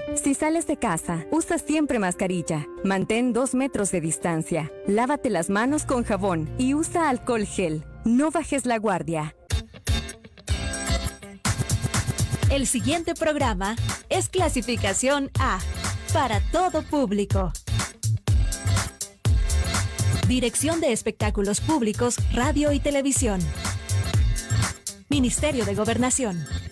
Si sales de casa, usa siempre mascarilla. Mantén 2 metros de distancia. Lávate las manos con jabón y usa alcohol gel. No bajes la guardia. El siguiente programa es clasificación A, para todo público. Dirección de Espectáculos Públicos, Radio y Televisión. Ministerio de Gobernación.